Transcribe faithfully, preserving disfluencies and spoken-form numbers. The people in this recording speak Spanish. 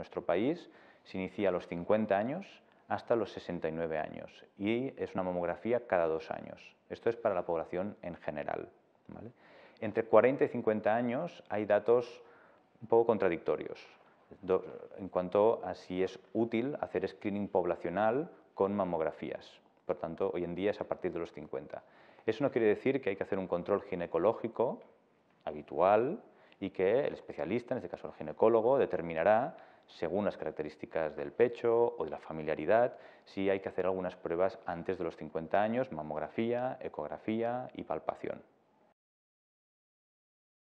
nuestro país se inicia a los cincuenta años hasta los sesenta y nueve años y es una mamografía cada dos años. Esto es para la población en general, ¿vale? Entre cuarenta y cincuenta años hay datos un poco contradictorios en cuanto a si es útil hacer screening poblacional con mamografías. Por tanto, hoy en día es a partir de los cincuenta. Eso no quiere decir que hay que hacer un control ginecológico habitual y que el especialista, en este caso el ginecólogo, determinará, según las características del pecho o de la familiaridad, si hay que hacer algunas pruebas antes de los cincuenta años, mamografía, ecografía y palpación.